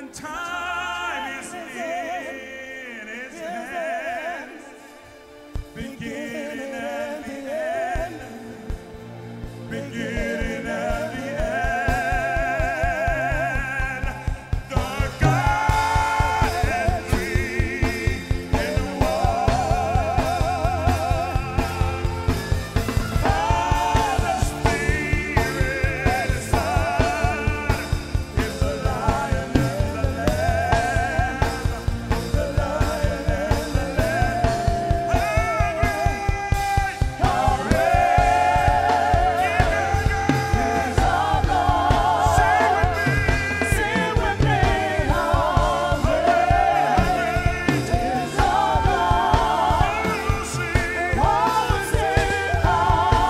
Time is in His hands, beginning and the end, beginning and the end. The God and three in one. Father, Spirit, Son is the Lion and the Lamb, the Lion and the Lamb. How great is our God. Sing with me, how great is our God. Sing, how great, how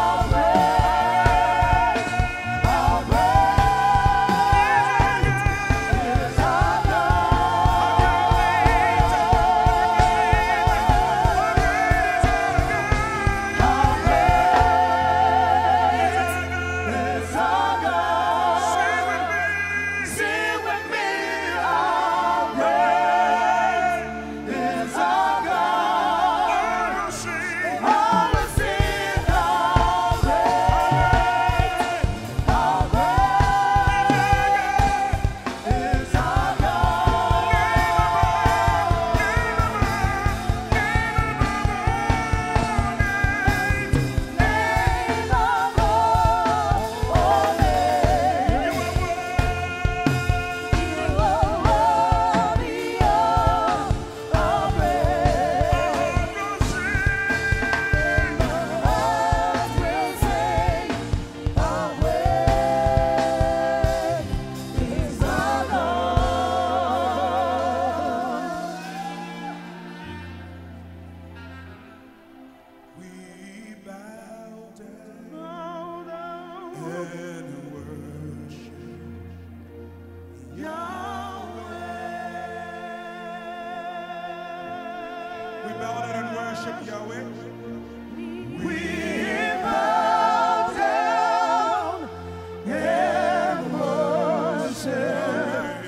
we bow down and worship Yahweh. We bow down and worship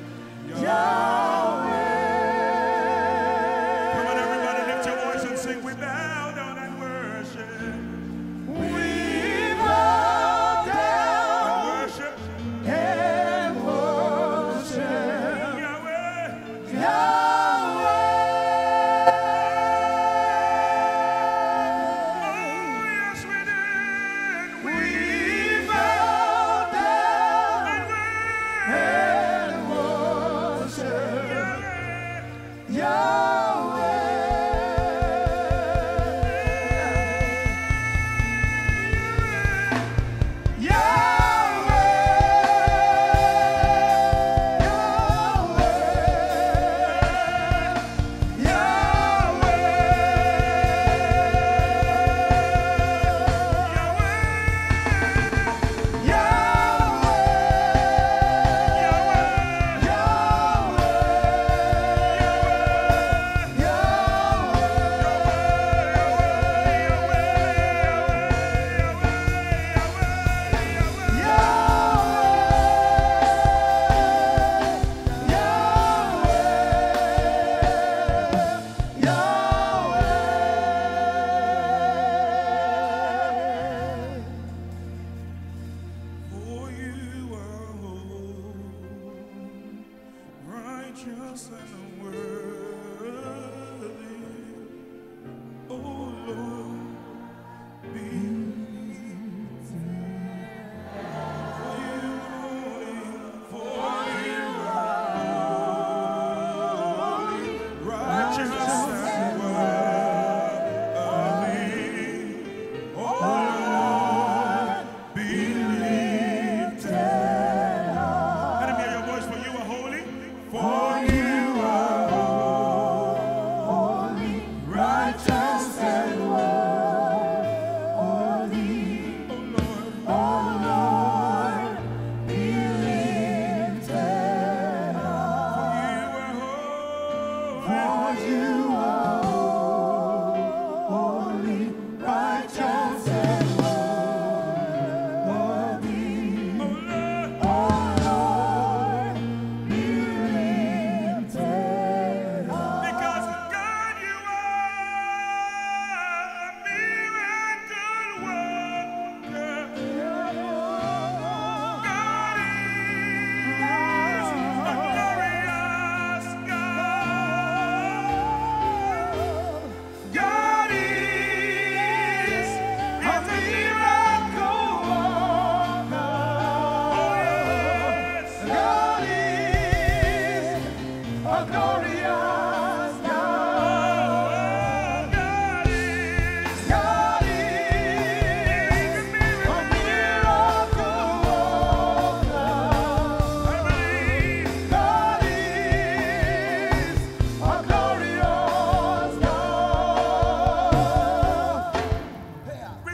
Yahweh. Come on, everybody, lift your voice and sing. We bow down and worship. We bow down and worship Yahweh. Yahweh.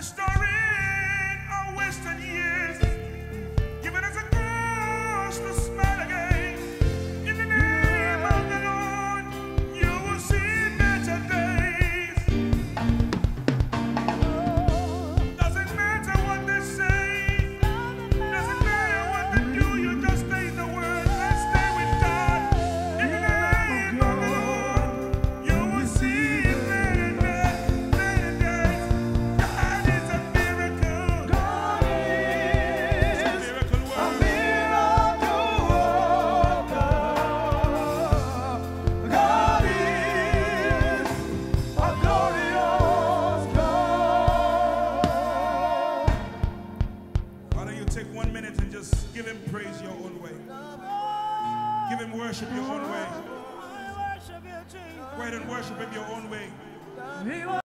restoring our wasted years, giving us a cause to smile again. In the name of the Lord, you will see better days. Doesn't matter what they say, doesn't matter what they do, you just stay in the word and stay with God. In the name of the Lord, you will see better days. God is a miracle. God is a miracle worker. God is a glorious God. Why don't you take 1 minute and just give him praise your own way. Give him worship your own way. Go ahead and worship him your own way.